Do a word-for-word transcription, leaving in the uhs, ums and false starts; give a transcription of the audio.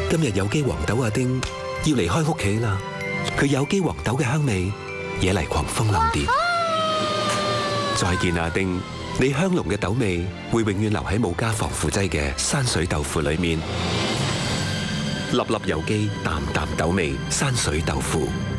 今日有機黃豆阿丁要離開屋企啦，佢有機黃豆嘅香味惹嚟狂蜂浪蝶。再見阿丁，你香濃嘅豆味會永遠留喺冇加防腐劑嘅山水豆腐裏面。粒粒有機，啖啖豆味，山水豆腐。